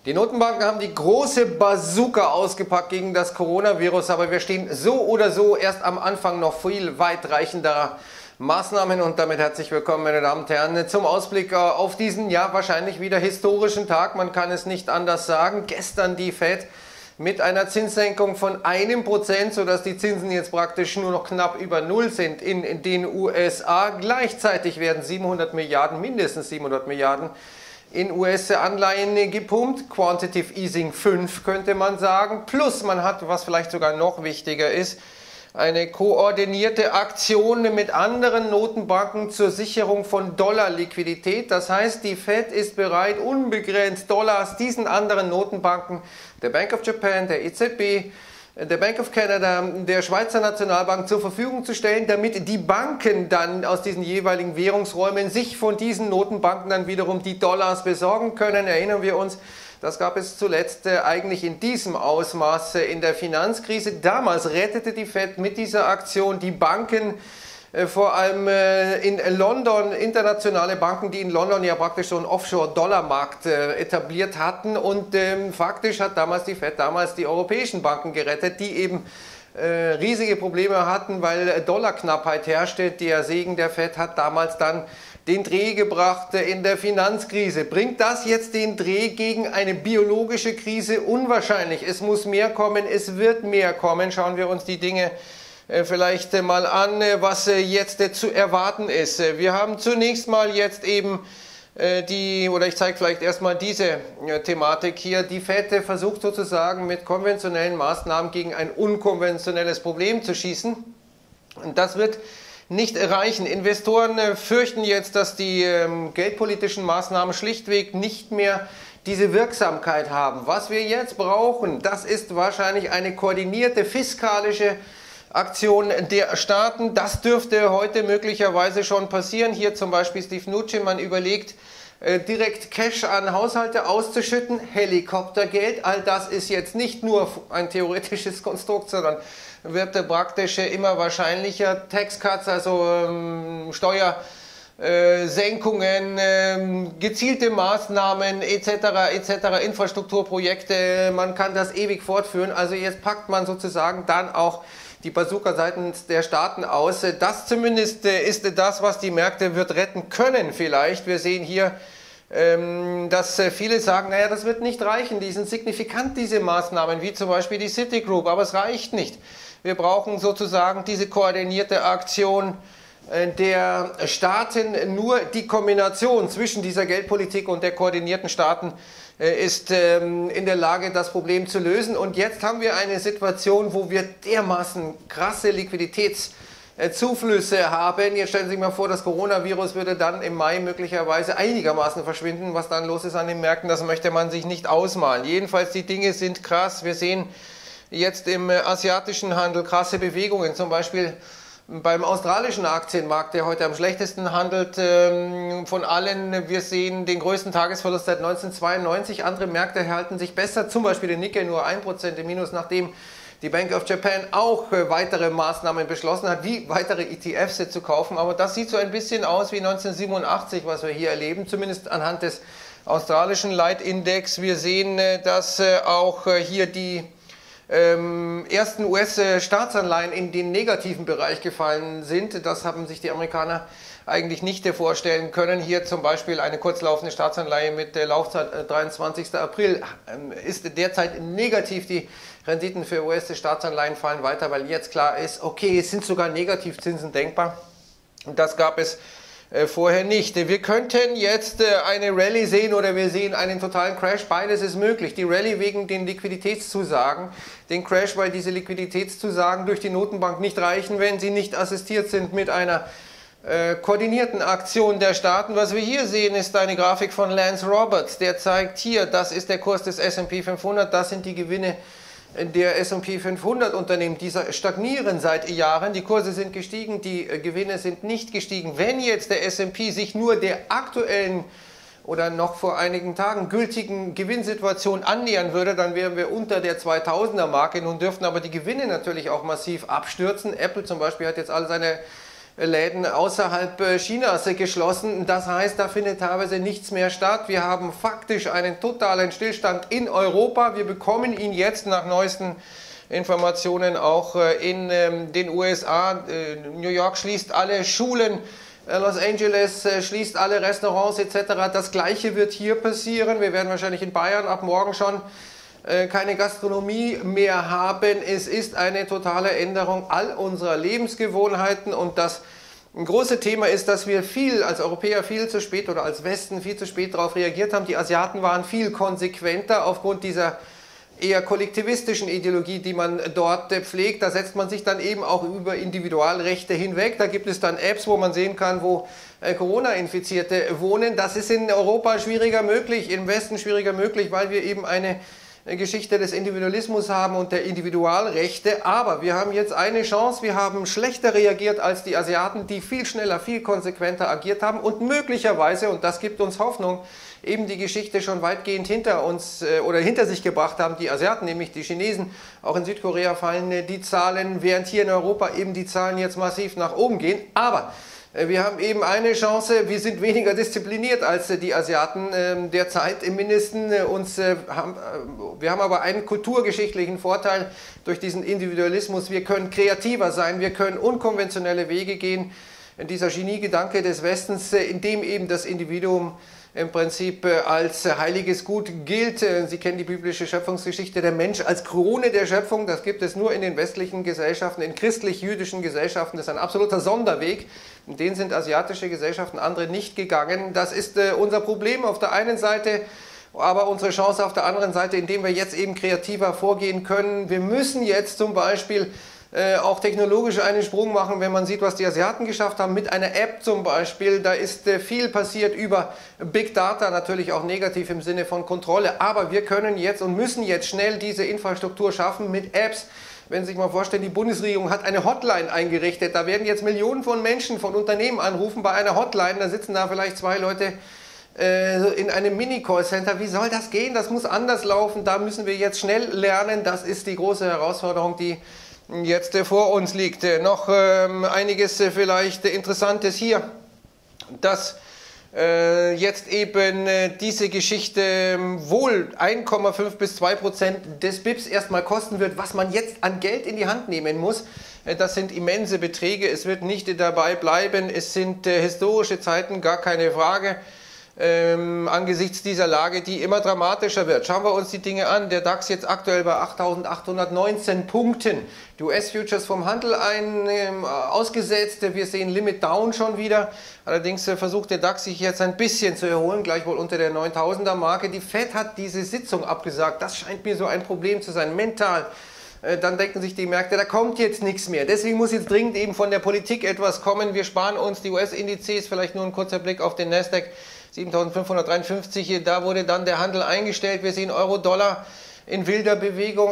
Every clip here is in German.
Die Notenbanken haben die große Bazooka ausgepackt gegen das Coronavirus, aber wir stehen so oder so erst am Anfang noch viel weitreichenderer Maßnahmen. Und damit herzlich willkommen, meine Damen und Herren, zum Ausblick auf diesen, ja, wahrscheinlich wieder historischen Tag. Man kann es nicht anders sagen. Gestern die Fed mit einer Zinssenkung von 1%, sodass die Zinsen jetzt praktisch nur noch knapp über Null sind in den USA. Gleichzeitig werden 700 Milliarden, mindestens 700 Milliarden in US-Anleihen gepumpt. Quantitative Easing 5 könnte man sagen. Plus man hat, was vielleicht sogar noch wichtiger ist, eine koordinierte Aktion mit anderen Notenbanken zur Sicherung von Dollarliquidität. Das heißt, die Fed ist bereit, unbegrenzt Dollars diesen anderen Notenbanken, der Bank of Japan, der EZB, der Bank of Canada, der Schweizer Nationalbank zur Verfügung zu stellen, damit die Banken dann aus diesen jeweiligen Währungsräumen sich von diesen Notenbanken dann wiederum die Dollars besorgen können. Erinnern wir uns, das gab es zuletzt eigentlich in diesem Ausmaß in der Finanzkrise. Damals rettete die Fed mit dieser Aktion die Banken, vor allem in London, internationale Banken, die in London ja praktisch so einen Offshore-Dollar-Markt etabliert hatten. Und faktisch hat damals die Fed die europäischen Banken gerettet, die eben riesige Probleme hatten, weil Dollarknappheit herrschte. Der Segen der Fed hat damals dann den Dreh gebracht in der Finanzkrise. Bringt das jetzt den Dreh gegen eine biologische Krise? Unwahrscheinlich. Es muss mehr kommen, es wird mehr kommen. Schauen wir uns die Dinge vielleicht mal an, was jetzt zu erwarten ist. Wir haben zunächst mal jetzt eben ich zeige vielleicht erstmal diese Thematik hier. Die Fed versucht sozusagen mit konventionellen Maßnahmen gegen ein unkonventionelles Problem zu schießen. Und das wird nicht reichen. Investoren fürchten jetzt, dass die geldpolitischen Maßnahmen schlichtweg nicht mehr diese Wirksamkeit haben. Was wir jetzt brauchen, das ist wahrscheinlich eine koordinierte fiskalische Aktion der Staaten. Das dürfte heute möglicherweise schon passieren. Hier zum Beispiel Steve Mnuchin, man überlegt, direkt Cash an Haushalte auszuschütten, Helikoptergeld. All das ist jetzt nicht nur ein theoretisches Konstrukt, sondern wird praktisch immer wahrscheinlicher. Tax Cuts, also Steuersenkungen, gezielte Maßnahmen etc., Infrastrukturprojekte, man kann das ewig fortführen. Also jetzt packt man sozusagen dann auch die Bazooka seitens der Staaten aus. Das zumindest ist das, was die Märkte wird retten können vielleicht. Wir sehen hier, dass viele sagen, naja, das wird nicht reichen, die sind signifikant, diese Maßnahmen, wie zum Beispiel die Citigroup, aber es reicht nicht. Wir brauchen sozusagen diese koordinierte Aktion der Staaten. Nur die Kombination zwischen dieser Geldpolitik und der koordinierten Staaten ist in der Lage, das Problem zu lösen. Und jetzt haben wir eine Situation, wo wir dermaßen krasse Liquiditätszuflüsse haben. Jetzt stellen Sie sich mal vor, das Coronavirus würde dann im Mai möglicherweise einigermaßen verschwinden. Was dann los ist an den Märkten, das möchte man sich nicht ausmalen. Jedenfalls, die Dinge sind krass. Wir sehen jetzt im asiatischen Handel krasse Bewegungen, zum Beispiel beim australischen Aktienmarkt, der heute am schlechtesten handelt von allen. Wir sehen den größten Tagesverlust seit 1992. Andere Märkte halten sich besser, zum Beispiel der Nikkei nur 1% im Minus, nachdem die Bank of Japan auch weitere Maßnahmen beschlossen hat, wie weitere ETFs zu kaufen. Aber das sieht so ein bisschen aus wie 1987, was wir hier erleben, zumindest anhand des australischen Leitindex. Wir sehen, dass auch hier die ersten US-Staatsanleihen in den negativen Bereich gefallen sind. Das haben sich die Amerikaner eigentlich nicht vorstellen können. Hier zum Beispiel eine kurzlaufende Staatsanleihe mit der Laufzeit 23. April ist derzeit negativ. Die Renditen für US-Staatsanleihen fallen weiter, weil jetzt klar ist, okay, es sind sogar Negativzinsen denkbar. Und das gab es vorher nicht. Wir könnten jetzt eine Rallye sehen oder wir sehen einen totalen Crash. Beides ist möglich. Die Rallye wegen den Liquiditätszusagen, den Crash, weil diese Liquiditätszusagen durch die Notenbank nicht reichen, wenn sie nicht assistiert sind mit einer koordinierten Aktion der Staaten. Was wir hier sehen, ist eine Grafik von Lance Roberts, der zeigt hier, das ist der Kurs des S&P 500, das sind die Gewinne der S&P 500 Unternehmen, die stagnieren seit Jahren. Die Kurse sind gestiegen, die Gewinne sind nicht gestiegen. Wenn jetzt der S&P sich nur der aktuellen oder noch vor einigen Tagen gültigen Gewinnsituation annähern würde, dann wären wir unter der 2000er Marke. Nun dürften aber die Gewinne natürlich auch massiv abstürzen. Apple zum Beispiel hat jetzt alle seine Läden außerhalb Chinas geschlossen. Das heißt, da findet teilweise nichts mehr statt. Wir haben faktisch einen totalen Stillstand in Europa. Wir bekommen ihn jetzt nach neuesten Informationen auch in den USA. New York schließt alle Schulen, Los Angeles schließt alle Restaurants etc. Das Gleiche wird hier passieren. Wir werden wahrscheinlich in Bayern ab morgen schon keine Gastronomie mehr haben. Es ist eine totale Änderung all unserer Lebensgewohnheiten und das große Thema ist, dass wir als Europäer viel zu spät oder als Westen viel zu spät darauf reagiert haben. Die Asiaten waren viel konsequenter aufgrund dieser eher kollektivistischen Ideologie, die man dort pflegt. Da setzt man sich dann eben auch über Individualrechte hinweg. Da gibt es dann Apps, wo man sehen kann, wo Corona-Infizierte wohnen. Das ist in Europa schwieriger möglich, im Westen schwieriger möglich, weil wir eben eine Geschichte des Individualismus haben und der Individualrechte. Aber wir haben jetzt eine Chance, wir haben schlechter reagiert als die Asiaten, die viel schneller, viel konsequenter agiert haben und möglicherweise, und das gibt uns Hoffnung, eben die Geschichte schon weitgehend hinter uns oder hinter sich gebracht haben, die Asiaten, nämlich die Chinesen. Auch in Südkorea fallen die Zahlen, während hier in Europa eben die Zahlen jetzt massiv nach oben gehen. Aber wir haben eben eine Chance, wir sind weniger diszipliniert als die Asiaten derzeit im Mindesten. Wir haben aber einen kulturgeschichtlichen Vorteil durch diesen Individualismus. Wir können kreativer sein, wir können unkonventionelle Wege gehen. Dieser Geniegedanke des Westens, in dem eben das Individuum im Prinzip als heiliges Gut gilt. Sie kennen die biblische Schöpfungsgeschichte, der Mensch als Krone der Schöpfung, das gibt es nur in den westlichen Gesellschaften, in christlich-jüdischen Gesellschaften, das ist ein absoluter Sonderweg, in den sind asiatische Gesellschaften, andere nicht gegangen. Das ist unser Problem auf der einen Seite, aber unsere Chance auf der anderen Seite, indem wir jetzt eben kreativer vorgehen können. Wir müssen jetzt zum Beispiel auch technologisch einen Sprung machen, wenn man sieht, was die Asiaten geschafft haben, mit einer App zum Beispiel. Da ist viel passiert über Big Data, natürlich auch negativ im Sinne von Kontrolle, aber wir können jetzt und müssen jetzt schnell diese Infrastruktur schaffen mit Apps. Wenn Sie sich mal vorstellen, die Bundesregierung hat eine Hotline eingerichtet, da werden jetzt Millionen von Menschen, von Unternehmen anrufen bei einer Hotline, da sitzen da vielleicht 2 Leute in einem Mini-Call-Center. Wie soll das gehen? Das muss anders laufen, da müssen wir jetzt schnell lernen, das ist die große Herausforderung, die jetzt vor uns liegt. Noch einiges vielleicht Interessantes hier, dass jetzt eben diese Geschichte wohl 1,5 bis 2% des BIPs erstmal kosten wird, was man jetzt an Geld in die Hand nehmen muss. Das sind immense Beträge, es wird nicht dabei bleiben, es sind historische Zeiten, gar keine Frage. Angesichts dieser Lage, die immer dramatischer wird. Schauen wir uns die Dinge an. Der DAX jetzt aktuell bei 8.819 Punkten. Die US-Futures vom Handel ausgesetzt. Wir sehen Limit Down schon wieder. Allerdings versucht der DAX sich jetzt ein bisschen zu erholen, gleichwohl unter der 9.000er Marke. Die Fed hat diese Sitzung abgesagt. Das scheint mir so ein Problem zu sein, mental. Dann denken sich die Märkte, da kommt jetzt nichts mehr. Deswegen muss jetzt dringend eben von der Politik etwas kommen. Wir sparen uns die US-Indizes, vielleicht nur ein kurzer Blick auf den Nasdaq. 7.553, da wurde dann der Handel eingestellt. Wir sehen Euro-Dollar in wilder Bewegung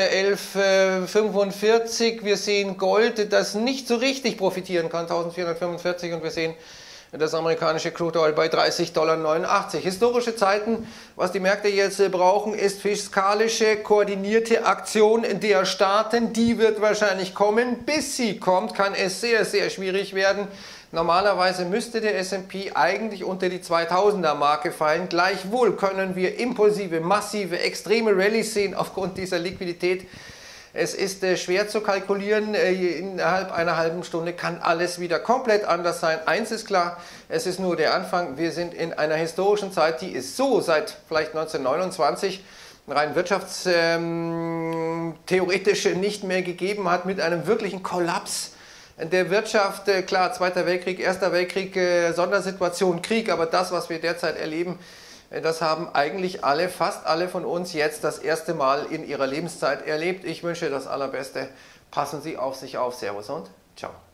1,1145. Wir sehen Gold, das nicht so richtig profitieren kann, 1.445. Und wir sehen das amerikanische Crude Oil bei $30,89. Historische Zeiten, was die Märkte jetzt brauchen, ist fiskalische, koordinierte Aktion der Staaten. Die wird wahrscheinlich kommen. Bis sie kommt, kann es sehr, sehr schwierig werden. Normalerweise müsste der S&P eigentlich unter die 2000er Marke fallen. Gleichwohl können wir impulsive, massive, extreme Rallyes sehen aufgrund dieser Liquidität. Es ist schwer zu kalkulieren. Innerhalb einer halben Stunde kann alles wieder komplett anders sein. Eins ist klar, es ist nur der Anfang. Wir sind in einer historischen Zeit, die es so seit vielleicht 1929 rein wirtschaftstheoretisch nicht mehr gegeben hat, mit einem wirklichen Kollaps der Wirtschaft. Klar, Zweiter Weltkrieg, Erster Weltkrieg, Sondersituation, Krieg, aber das, was wir derzeit erleben, das haben eigentlich alle, fast alle von uns jetzt das erste Mal in ihrer Lebenszeit erlebt. Ich wünsche das Allerbeste. Passen Sie auf sich auf. Servus und ciao.